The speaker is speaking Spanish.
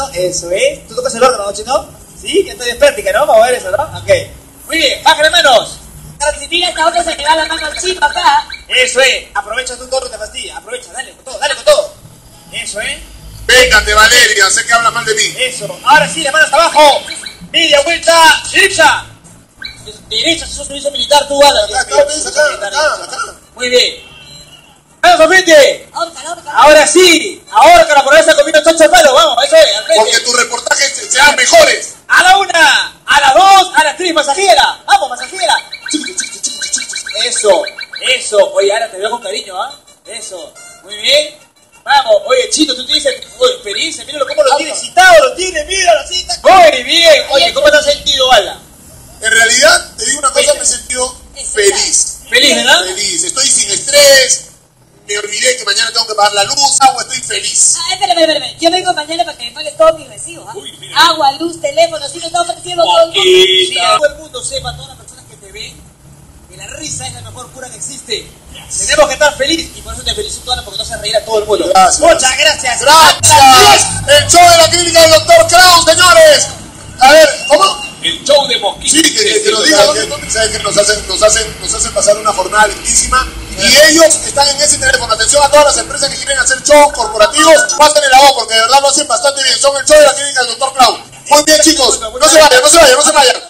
eso es. Tú tocas el órgano, ¿no, Chino? Sí, que estoy práctica, ¿no? Vamos a ver eso, ¿no? Ok. Muy bien, baja las manos. Si mira esta otra se le da la mano al chico acá. Eso es. Aprovecha tu torre, te fastidia. Aprovecha, dale con todo, dale con todo. Eso es. Véngate, Valeria, sé que hablas mal de mí. Eso. Ahora sí, las manos hasta abajo. Media vuelta, derecha. Derecha, si sos servicio militar, tú ala. Acá. Muy bien. ¡Manos al frente! Ahórcala. Ahora sí. Ahórcala por esa comiendo chocho al palo. Vamos, eso es, al frente. Porque tus reportajes sean mejores. A la 1, a las 2, a las 3, masajera. Vamos, masajera. Eso. Oye, ahora te veo con cariño, ¿ah? Eso. Muy bien. Vamos. Oye, Chino, tú tienes experiencia. Míralo cómo lo tiene citado, lo tiene, míralo, así. Muy bien. Oye, ¿cómo te has sentido, Ala? En realidad, te digo una cosa, me he sentido feliz. Feliz, ¿verdad? Feliz. Estoy sin estrés. Me olvidé que mañana tengo que pagar la luz, agua, estoy feliz. Espérame. Yo vengo mañana para que me pagues todos mis recibos, ¿ah? Agua, luz, teléfono, sí me están ofreciendo todo el mundo. Sí, todo el mundo sepa, todas las personas que te ven, que la risa es la mejor cura que existe. Tenemos que estar felices y por eso te felicito, Ana, porque no haces reír a todo el mundo. Gracias. Muchas gracias. ¡Gracias! El show de la clínica del Dr. Kraus, señores. A ver, ¿cómo? El show de Mosquito. Sí, que lo diga, que saben que nos hacen pasar una jornada lindísima. Y ellos están en ese teléfono. Atención a todas las empresas que quieren hacer shows corporativos, pásenle la voz porque de verdad lo hacen bastante bien. Son el show de la clínica del Dr. Kraus. Muy bien, chicos. No se vayan.